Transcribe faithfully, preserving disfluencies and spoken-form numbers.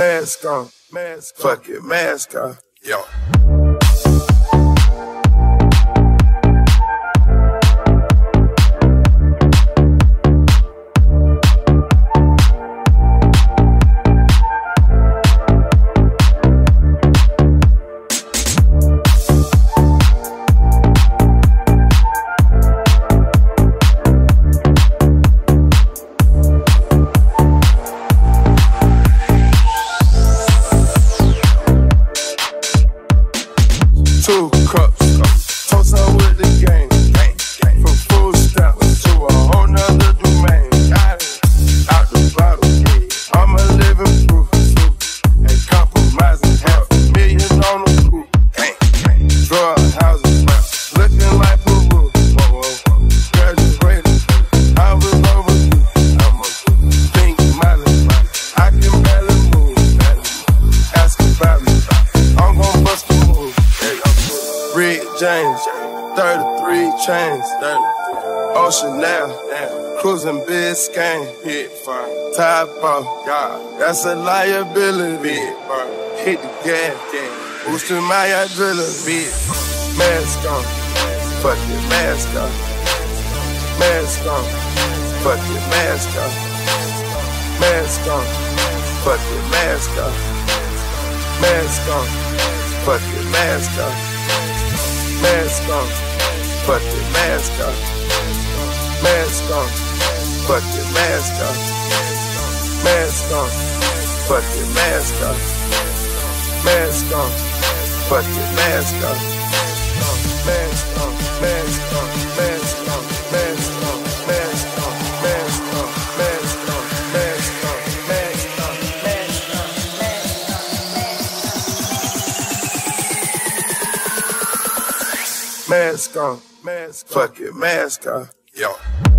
Mask on, mask, fuck it, mask on, yo. Two cups, toast up with the game. From food stamps to a whole nother domain. Out the bottle, I'm a living proof. Ain't compromising, half a million on the coupe. Drug houses, looking like Peru. Graduated, I was overdue. I'm a pink Miley, I can barely move. Ask about me, I'm gon' bust a move. Red James, thirty-three chains, Ocean now, cruising Biscayne, hit fire, top off, God, that's a liability, hit the gas, boosting my adrenaline, mask on, fuck it, mask on, mask on, fuck it, mask on, mask on, fuck it, mask on, mask on, fuck it, mask on. Mask on, fuck it, mask on. Mask on, fuck it, mask on. Mask on, fuck it, mask on. Mask on, fuck it, mask on. Mask on, mask on, mask on, mask on, mask on, mask on, mask on, mask on, mask on, mask on, mask on. Mask on, mask, fuck it, mask on, yo.